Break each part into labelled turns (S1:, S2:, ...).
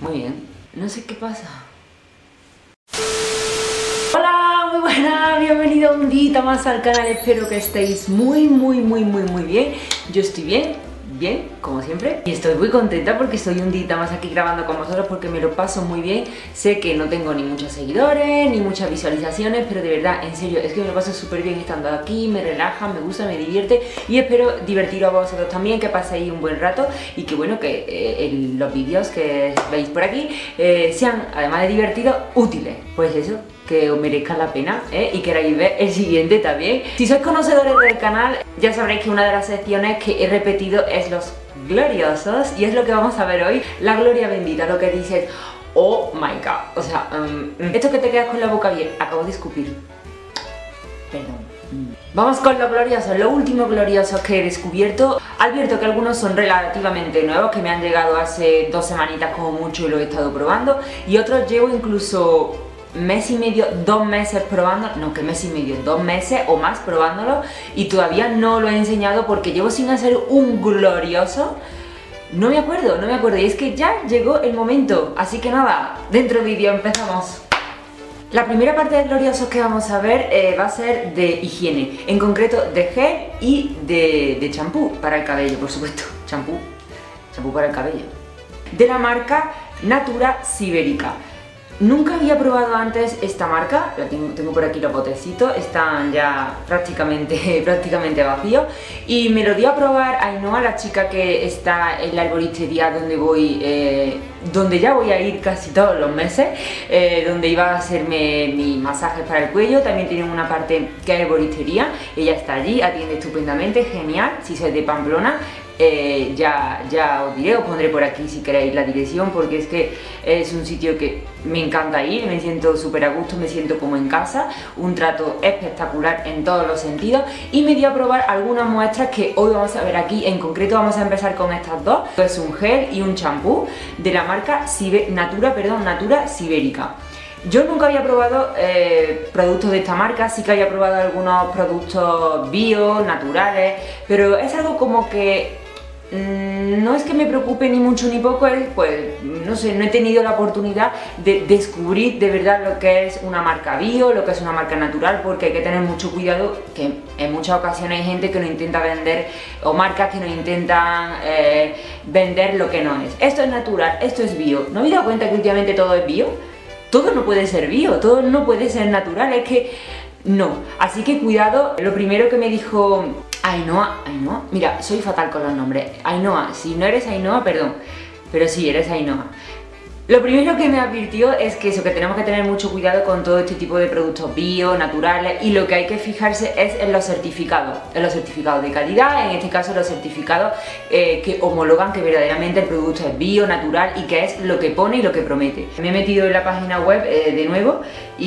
S1: Muy bien. No sé qué pasa. Hola, muy buenas, bienvenido un día más al canal. Espero que estéis muy bien. Yo estoy bien, como siempre. Y estoy muy contenta porque estoy un día más aquí grabando con vosotros porque me lo paso muy bien. Sé que no tengo ni muchos seguidores, ni muchas visualizaciones, pero de verdad, en serio, es que me lo paso súper bien estando aquí, me relaja, me gusta, me divierte y espero divertiros a vosotros también, que paséis un buen rato y que bueno, que los vídeos que veis por aquí sean, además de divertidos, útiles. Pues eso, que os merezca la pena y queráis ver el siguiente también. Si sois conocedores del canal, ya sabréis que una de las secciones que he repetido es los gloriosos y es lo que vamos a ver hoy, la gloria bendita, lo que dices, oh my god, o sea, esto que te quedas con la boca abierta, acabo de escupir, perdón. Vamos con los gloriosos, los últimos gloriosos que he descubierto. Advierto que algunos son relativamente nuevos, que me han llegado hace 2 semanitas como mucho y lo he estado probando, y otros llevo incluso mes y medio, 2 meses probando, no que mes y medio, 2 meses o más probándolo y todavía no lo he enseñado porque llevo sin hacer un glorioso. No me acuerdo y es que ya llegó el momento, así que nada, dentro vídeo empezamos. La primera parte de gloriosos que vamos a ver va a ser de higiene, en concreto de gel y de champú para el cabello, por supuesto, champú para el cabello, de la marca Natura Siberica. Nunca había probado antes esta marca, tengo por aquí los botecitos, están ya prácticamente vacíos y me lo dio a probar Ainhoa, la chica que está en la herboristería donde ya voy a ir casi todos los meses, donde iba a hacerme mis masajes para el cuello. También tienen una parte que es herboristería, ella está allí, atiende estupendamente, genial. Si sois de Pamplona, ya os diré, os pondré por aquí si queréis la dirección, porque es que es un sitio que me encanta ir, me siento súper a gusto, me siento como en casa, un trato espectacular en todos los sentidos, y me dio a probar algunas muestras que hoy vamos a ver aquí. En concreto vamos a empezar con estas dos, es un gel y un champú de la marca Natura Siberica. Yo nunca había probado productos de esta marca, sí que había probado algunos productos bio, naturales, pero es algo como que no es que me preocupe ni mucho ni poco, pues no sé, no he tenido la oportunidad de descubrir de verdad lo que es una marca bio, lo que es una marca natural, porque hay que tener mucho cuidado, que en muchas ocasiones hay gente que nos intenta vender, o marcas que nos intentan vender lo que no es. Esto es natural, esto es bio. ¿No habéis dado cuenta que últimamente todo es bio? Todo no puede ser bio, todo no puede ser natural, es que no. Así que cuidado. Lo primero que me dijo Ainhoa, mira, soy fatal con los nombres. Ainhoa, si no eres Ainhoa, perdón, pero sí, eres Ainhoa. Lo primero que me advirtió es que eso, que tenemos que tener mucho cuidado con todo este tipo de productos bio, naturales, y lo que hay que fijarse es en los certificados de calidad, en este caso los certificados que homologan que verdaderamente el producto es bio, natural y que es lo que pone y lo que promete. Me he metido en la página web de nuevo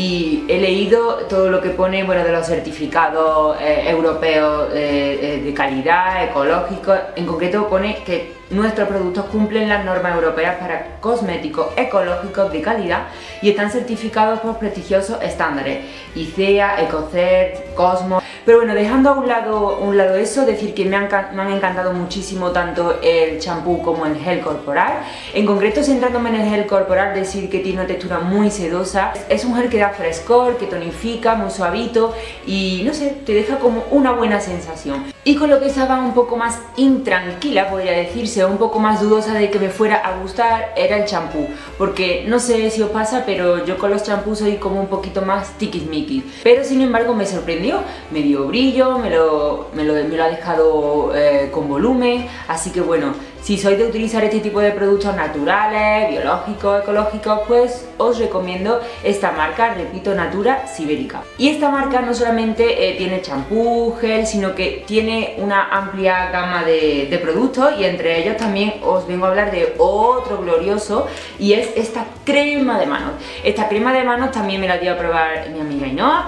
S1: y he leído todo lo que pone, bueno, de los certificados europeos de calidad, ecológicos. En concreto pone que nuestros productos cumplen las normas europeas para cosméticos ecológicos de calidad y están certificados por prestigiosos estándares ICEA, Ecocert, Cosmo. Pero bueno, dejando a un lado eso, decir que me han encantado muchísimo tanto el champú como el gel corporal. En concreto, centrándome en el gel corporal, decir que tiene una textura muy sedosa. Es un gel que da frescor, que tonifica, muy suavito y no sé, te deja como una buena sensación. Y con lo que estaba un poco más intranquila, podría decirse, un poco más dudosa de que me fuera a gustar, era el champú, porque no sé si os pasa, pero yo con los champús soy como un poquito más tiquismiquis, pero sin embargo me sorprendió, me dio brillo, me lo ha dejado con volumen, así que bueno, si sois de utilizar este tipo de productos naturales, biológicos, ecológicos, pues os recomiendo esta marca, repito, Natura Siberica. Y esta marca no solamente tiene champú, gel, sino que tiene una amplia gama de productos, y entre ellos también os vengo a hablar de otro glorioso, y es esta crema de manos. Esta crema de manos también me la dio a probar mi amiga Ainhoa,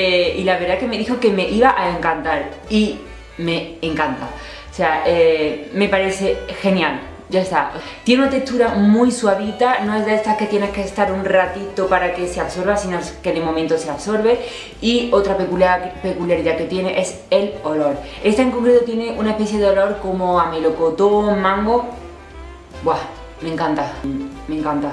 S1: y la verdad que me dijo que me iba a encantar, y me encanta. O sea, me parece genial. Ya está. Tiene una textura muy suavita, no es de estas que tienes que estar un ratito para que se absorba, sino que de momento se absorbe. Y otra peculiaridad que tiene es el olor. Esta en concreto tiene una especie de olor como a melocotón, mango. Buah, Me encanta, me encanta.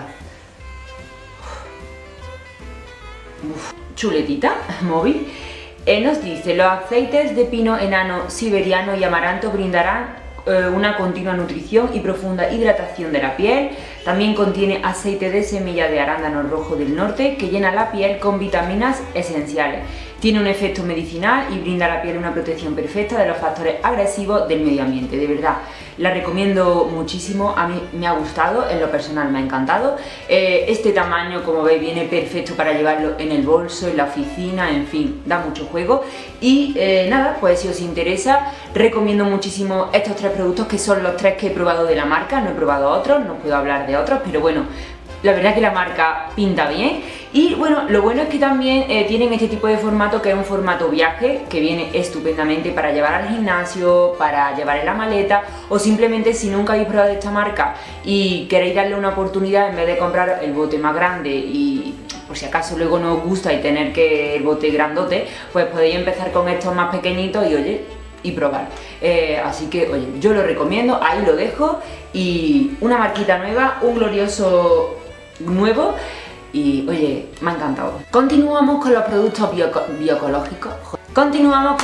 S1: Uf, chuletita, móvil. Nos dice, los aceites de pino enano siberiano y amaranto brindarán una continua nutrición y profunda hidratación de la piel. También contiene aceite de semilla de arándano rojo del norte que llena la piel con vitaminas esenciales. Tiene un efecto medicinal y brinda a la piel una protección perfecta de los factores agresivos del medio ambiente. De verdad, la recomiendo muchísimo, a mí me ha gustado, en lo personal me ha encantado. Este tamaño, como veis, viene perfecto para llevarlo en el bolso, en la oficina, en fin, da mucho juego. Y nada, pues si os interesa, recomiendo muchísimo estos tres productos, que son los tres que he probado de la marca. No he probado otros, no puedo hablar de otros, pero bueno, la verdad que la marca pinta bien. Y bueno, lo bueno es que también tienen este tipo de formato, que es un formato viaje, que viene estupendamente para llevar al gimnasio, para llevar en la maleta, o simplemente si nunca habéis probado esta marca y queréis darle una oportunidad, en vez de comprar el bote más grande y por si acaso luego no os gusta y tener que el bote grandote, pues podéis empezar con estos más pequeñitos y oye, y probar. Así que oye, yo lo recomiendo, ahí lo dejo. Y una marquita nueva, un glorioso nuevo, y oye, me ha encantado. Continuamos con los productos bioecológicos. Continuamos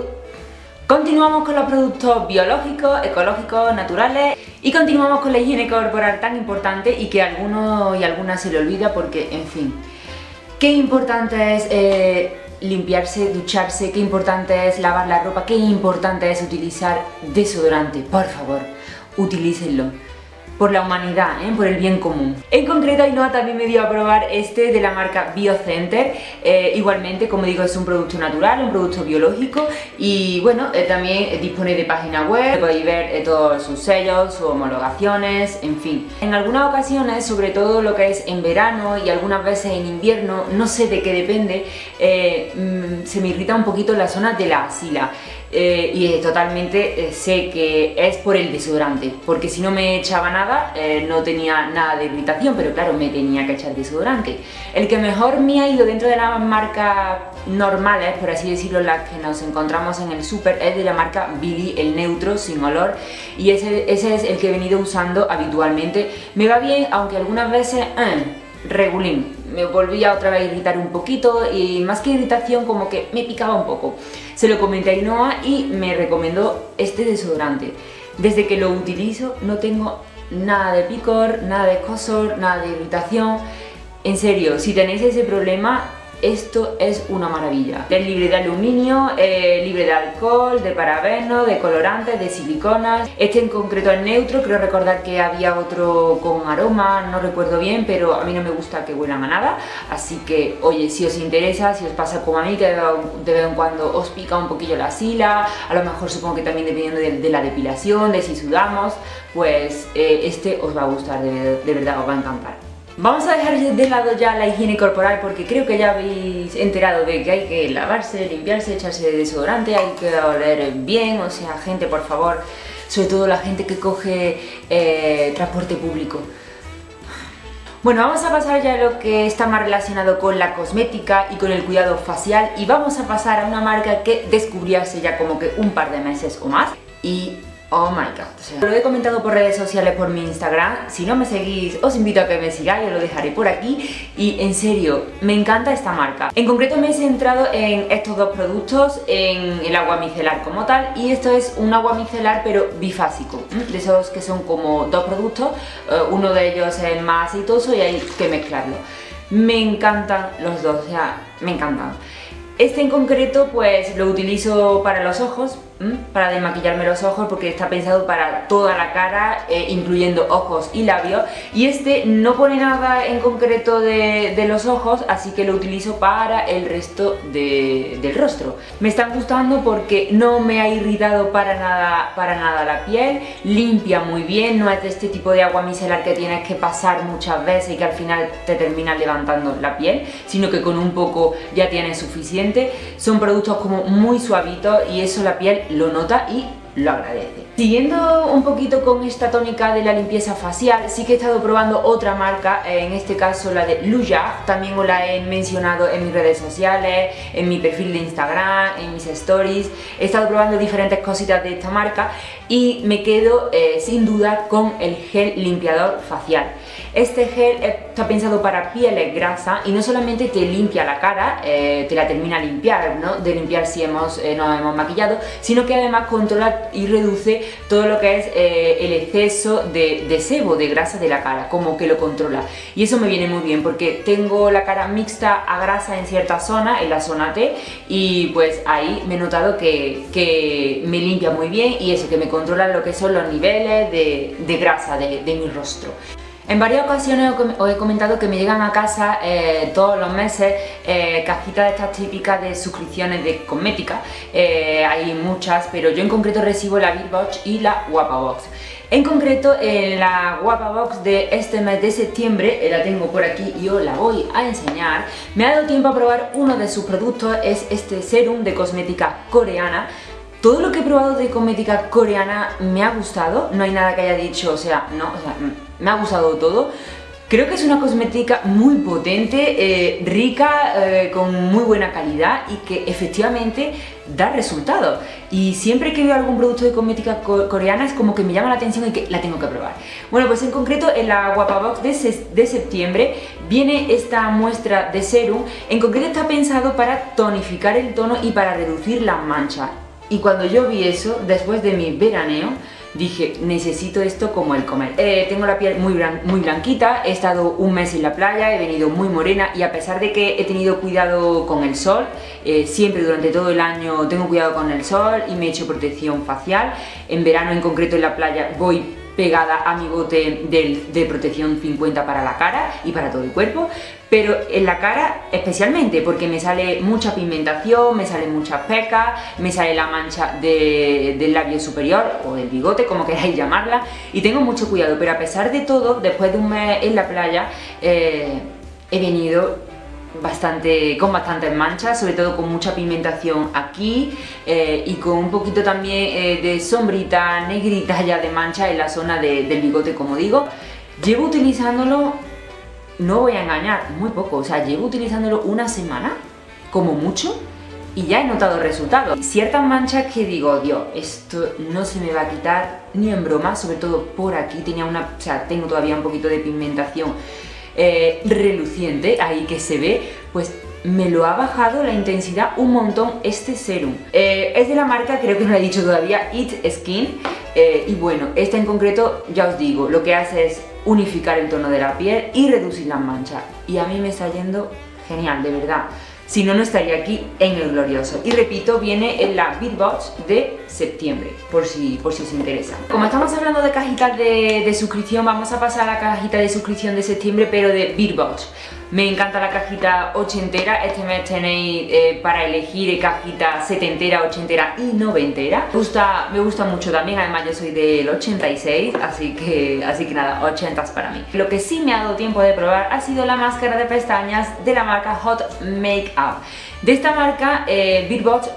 S1: con los productos biológicos, ecológicos, naturales, y continuamos con la higiene corporal tan importante y que a algunos y algunas se le olvida, porque en fin, qué importante es limpiarse, ducharse, qué importante es lavar la ropa, qué importante es utilizar desodorante. Por favor, utilícenlo. Por la humanidad, por el bien común. En concreto, Ainhoa también me dio a probar este de la marca Biocenter. Igualmente, como digo, es un producto natural, un producto biológico, y bueno, también dispone de página web, podéis ver todos sus sellos, sus homologaciones, en fin. En algunas ocasiones, sobre todo lo que es en verano y algunas veces en invierno, no sé de qué depende, se me irrita un poquito la zona de la axila. Y totalmente sé que es por el desodorante, porque si no me echaba nada, no tenía nada de irritación, pero claro, me tenía que echar desodorante. El que mejor me ha ido dentro de las marcas normales, por así decirlo, las que nos encontramos en el súper, es de la marca Billy, el neutro, sin olor, y ese es el que he venido usando habitualmente. Me va bien, aunque algunas veces regulín, me volvía otra vez a irritar un poquito, y más que irritación, como que me picaba un poco. Se lo comenté a Ainhoa y me recomendó este desodorante. Desde que lo utilizo no tengo nada de picor, nada de escozor, nada de irritación. En serio, si tenéis ese problema, esto es una maravilla. Es libre de aluminio, libre de alcohol, de parabenos, de colorantes, de siliconas. Este en concreto es neutro, creo recordar que había otro con aroma, no recuerdo bien, pero a mí no me gusta que huelan a nada. Así que, oye, si os interesa, si os pasa como a mí, que de vez en cuando os pica un poquillo la axila, a lo mejor supongo que también dependiendo de la depilación, de si sudamos, pues este os va a gustar, de verdad os va a encantar. Vamos a dejar de lado ya la higiene corporal, porque creo que ya habéis enterado de que hay que lavarse, limpiarse, echarse desodorante, hay que oler bien. O sea, gente, por favor, sobre todo la gente que coge transporte público. Bueno, vamos a pasar ya a lo que está más relacionado con la cosmética y con el cuidado facial, y vamos a pasar a una marca que descubrí hace ya como que un par de meses o más, y oh my god, o sea, lo he comentado por redes sociales, por mi Instagram. Si no me seguís, os invito a que me sigáis, os lo dejaré por aquí. Y en serio, me encanta esta marca. En concreto me he centrado en estos dos productos, en el agua micelar como tal, y esto es un agua micelar pero bifásico, de esos que son como dos productos, uno de ellos es más aceitoso y hay que mezclarlo. Me encantan los dos, o sea, me encantan. Este en concreto pues lo utilizo para los ojos, para desmaquillarme los ojos, porque está pensado para toda la cara, incluyendo ojos y labios, y este no pone nada en concreto de los ojos, así que lo utilizo para el resto del rostro. Me están gustando porque no me ha irritado para nada la piel, limpia muy bien, no es de este tipo de agua micelar que tienes que pasar muchas veces y que al final te termina levantando la piel, sino que con un poco ya tienes suficiente. Son productos como muy suavitos y eso la piel lo nota, y lo agradece. Siguiendo un poquito con esta tónica de la limpieza facial, sí que he estado probando otra marca, en este caso la de Luja, también os la he mencionado en mis redes sociales, en mi perfil de Instagram, en mis stories. He estado probando diferentes cositas de esta marca y me quedo sin duda con el gel limpiador facial. Este gel está pensado para pieles grasas y no solamente te limpia la cara, te la termina de limpiar, ¿no? De limpiar si nos hemos maquillado, sino que además controla y reduce todo lo que es el exceso de sebo, de grasa de la cara, como que lo controla. Y eso me viene muy bien porque tengo la cara mixta a grasa en cierta zona, en la zona T, y pues ahí me he notado que me limpia muy bien y eso, que me controla lo que son los niveles de grasa de mi rostro. En varias ocasiones os he comentado que me llegan a casa todos los meses cajitas de estas típicas de suscripciones de cosmética. Hay muchas, pero yo en concreto recibo la Birchbox y la Guapa Box. En concreto, en la Guapa Box de este mes de septiembre, la tengo por aquí y os la voy a enseñar. Me ha dado tiempo a probar uno de sus productos, es este serum de cosmética coreana. Todo lo que he probado de cosmética coreana me ha gustado, no hay nada que haya dicho, me ha gustado todo. Creo que es una cosmética muy potente, rica, con muy buena calidad y que efectivamente da resultados. Y siempre que veo algún producto de cosmética coreana es como que me llama la atención y que la tengo que probar. Bueno, pues en concreto en la Guapa Box de septiembre viene esta muestra de serum. En concreto está pensado para tonificar el tono y para reducir las manchas. Y cuando yo vi eso, después de mi veraneo, dije, necesito esto como el comer. Tengo la piel muy blanquita, he estado un mes en la playa, he venido muy morena y a pesar de que he tenido cuidado con el sol, siempre durante todo el año tengo cuidado con el sol y me he hecho protección facial. En verano en concreto en la playa voy pegada a mi bote de protección 50 para la cara y para todo el cuerpo, pero en la cara especialmente porque me sale mucha pigmentación, me salen muchas pecas, me sale la mancha del labio superior o del bigote, como queráis llamarla, y tengo mucho cuidado, pero a pesar de todo, después de un mes en la playa, he venido con bastantes manchas, sobre todo con mucha pigmentación aquí y con un poquito también de sombrita negrita ya de mancha en la zona del bigote, como digo. Llevo utilizándolo, no voy a engañar, muy poco, o sea, llevo utilizándolo una semana como mucho y ya he notado resultados. Ciertas manchas que digo, Dios, esto no se me va a quitar ni en broma, sobre todo por aquí tengo todavía un poquito de pigmentación reluciente, ahí que se ve, pues me lo ha bajado la intensidad un montón este serum. Es de la marca, creo que no lo he dicho todavía, It Skin, y bueno, esta en concreto, ya os digo, lo que hace es unificar el tono de la piel y reducir las manchas, y a mí me está yendo genial, de verdad. Si no, no estaría aquí en el glorioso. Y repito, viene en la Birchbox de septiembre, por si os interesa. Como estamos hablando de cajitas de suscripción, vamos a pasar a la cajita de suscripción de septiembre, pero de Birchbox. Me encanta la cajita ochentera. Este mes tenéis para elegir cajita setentera, ochentera y noventera. Me gusta mucho también, además yo soy del 86, así que nada, 80s para mí. Lo que sí me ha dado tiempo de probar ha sido la máscara de pestañas de la marca Hot Makeup. De esta marca, Birchbox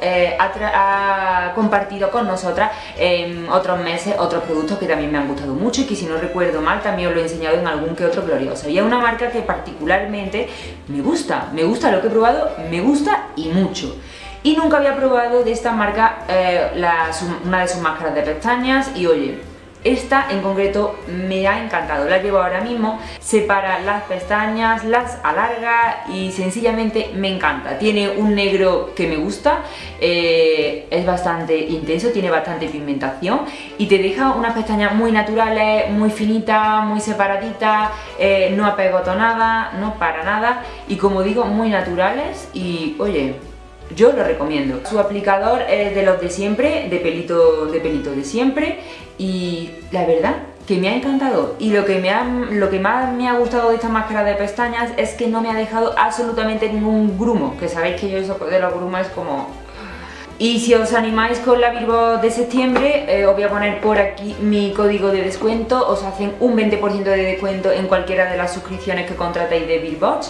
S1: ha compartido con nosotras en otros meses otros productos que también me han gustado mucho y que, si no recuerdo mal, también os lo he enseñado en algún que otro glorioso. Y es una marca que particularmente me gusta lo que he probado, me gusta y mucho. Y nunca había probado de esta marca una de sus máscaras de pestañas y oye, esta en concreto me ha encantado, la llevo ahora mismo, separa las pestañas, las alarga y sencillamente me encanta. Tiene un negro que me gusta, es bastante intenso, tiene bastante pigmentación y te deja unas pestañas muy naturales, muy finitas, muy separaditas, no apegotonadas, no para nada y, como digo, muy naturales y oye, yo lo recomiendo. Su aplicador es de los de siempre, de pelito de siempre, y la verdad que me ha encantado. Y lo que más me ha gustado de esta máscara de pestañas es que no me ha dejado absolutamente ningún grumo, que sabéis que yo eso de los grumos es como... Y si os animáis con la Birchbox de septiembre, os voy a poner por aquí mi código de descuento, os hacen un 20% de descuento en cualquiera de las suscripciones que contratéis de Birchbox.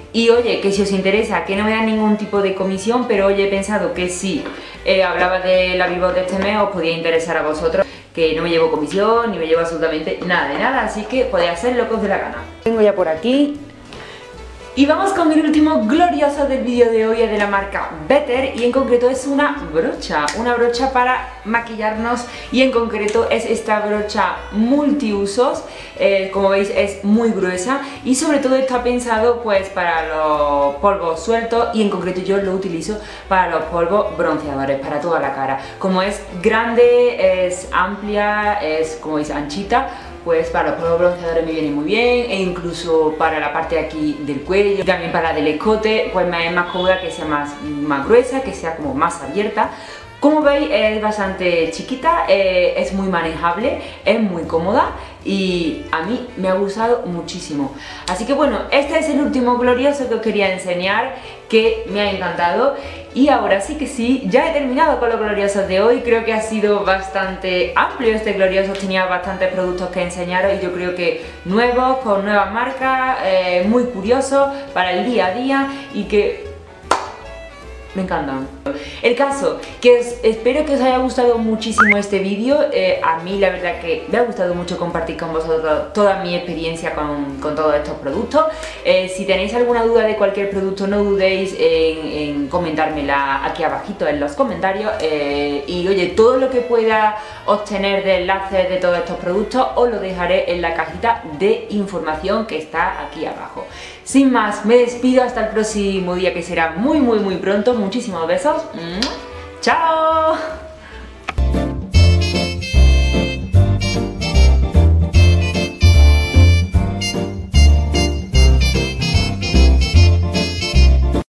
S1: Y oye, que si os interesa, que no me dan ningún tipo de comisión, pero oye, he pensado que si hablaba de la Billboard de este mes os podía interesar a vosotros, que no me llevo comisión, ni me llevo absolutamente nada de nada, así que podéis hacer lo que os dé la gana. Tengo ya por aquí. Y vamos con el último glorioso del vídeo de hoy, es de la marca Better y en concreto es una brocha para maquillarnos y en concreto es esta brocha multiusos, como veis es muy gruesa y sobre todo está pensado pues para los polvos sueltos y en concreto yo lo utilizo para los polvos bronceadores, para toda la cara. Como es grande, es amplia, es como veis anchita, pues para los polvos bronceadores me viene muy bien e incluso para la parte de aquí del cuello y también para del escote pues me es más cómoda que sea más gruesa, que sea como más abierta. Como veis es bastante chiquita, es muy manejable, es muy cómoda y a mí me ha gustado muchísimo. Así que bueno, este es el último glorioso que os quería enseñar, que me ha encantado. Y ahora sí que sí, ya he terminado con los gloriosos de hoy. Creo que ha sido bastante amplio este glorioso, tenía bastantes productos que enseñaros y yo creo que nuevos, con nuevas marcas, muy curiosos para el día a día y que me encantan. El caso, que espero que os haya gustado muchísimo este vídeo. A mí la verdad que me ha gustado mucho compartir con vosotros toda mi experiencia con todos estos productos. Si tenéis alguna duda de cualquier producto, no dudéis en comentármela aquí abajito en los comentarios. Y oye, todo lo que pueda obtener de enlaces de todos estos productos os lo dejaré en la cajita de información que está aquí abajo. Sin más, me despido hasta el próximo día, que será muy pronto. Muchísimos besos. ¡Chao!